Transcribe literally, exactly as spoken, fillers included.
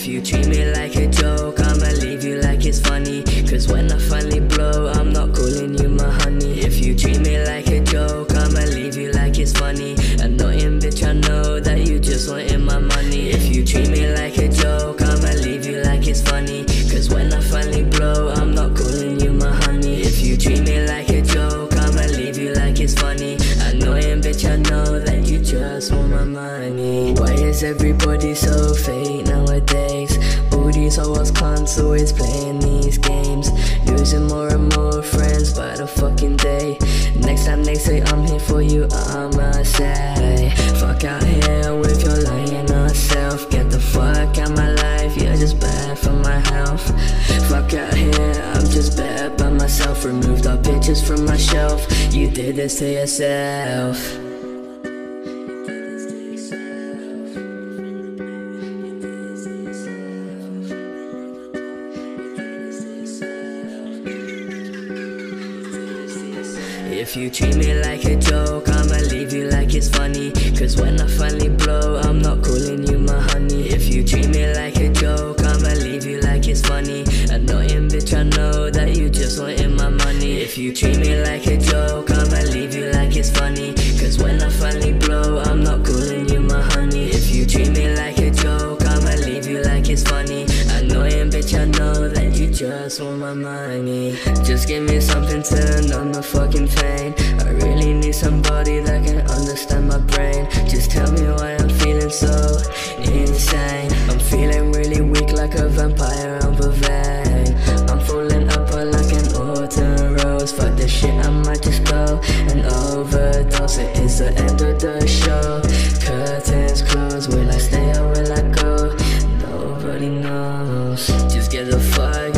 you treat me like a joke, I'ma leave you like it's funny. Cause when I finally blow, I'm not calling you my honey. If you treat me like a joke, I'ma leave you like it's funny. Annoying bitch, I know that you just wanting my money. If you treat me like a joke, I'ma leave you like it's funny. Cause when I finally blow, I'm not calling you my honey. If you treat me like a joke, I'ma leave you like it's funny. Annoying bitch, I know that you just want my money. Why is everybody so fake nowadays? All these hoes cunts always playing these games, losing more and more friends by the fucking day. Next time they say I'm here for you, I'ma say fuck out here with your lying ass self. Get the fuck out my life, you're just bad for my health. Fuck out here, I'm just bad by myself. Removed our pictures from my shelf. You did this to yourself. If you treat me like a joke, I'ma leave you like it's funny. Cause when I finally blow, I'm not calling you my honey. If you treat me like a joke, I'ma leave you like it's funny. Annoying bitch, I know that you just wanting my money. If you treat me like a joke, I'ma leave you like it's funny. Cause when I finally blow, I'm not calling you my honey. If you treat me like a joke, I'ma leave you like it's funny. Annoying bitch, I know that you just want my money. Just give me something to numb the fucking pain. I really need somebody that can understand my brain. Just tell me why I'm feeling so insane. I'm feeling really weak like a vampire on the vein. I'm falling apart like an autumn rose. Fuck this shit, I might just go and overdose. It is the end of the show. Curtains closed. Will I stay or will I go? Nobody knows. Just get the fuck